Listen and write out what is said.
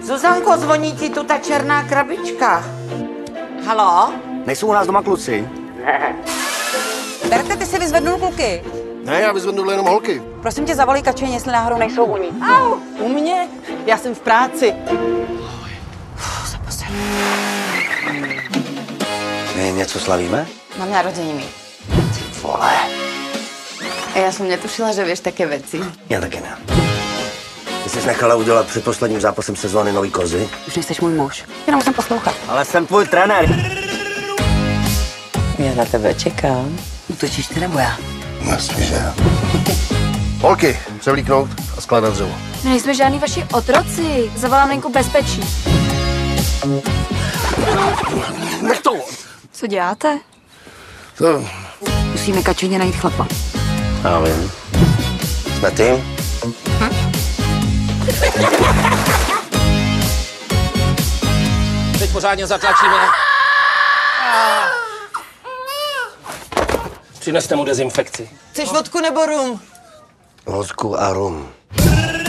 Zuzanko, zvoní ti tu ta černá krabička. Haló? Nejsou u nás doma kluci? Ne. Berte, ty si vyzvednul kluky. Ne, já vyzvednu jenom holky. Prosím tě, zavolej Kačeň, jestli náhodou nejsou u ní. Au, u mě? Já jsem v práci. My něco slavíme? Mám narozeniny. Ty vole. A já jsem netušila, že víš také věci. Já taky ne. Ty jsi nechala udělat před posledním zápasem sezóny nový kozy? Už nejseš můj muž. Jenom musím poslouchat. Ale jsem tvůj trenér. Já na tebe čekám. Utočíš ty nebo já? Jasně, že jo. Holky, převlíknout a skládat dřevo. My nejsme žádný vaši otroci. Zavolám Lenku bezpečí. Nech to! Co děláte? To... Musíme Kačeně najít chlapa. Já vím. Jsme tým? Teď pořádně zatlačíme. Přineste mu dezinfekci. Chceš vodku nebo rum? Vodku a rum.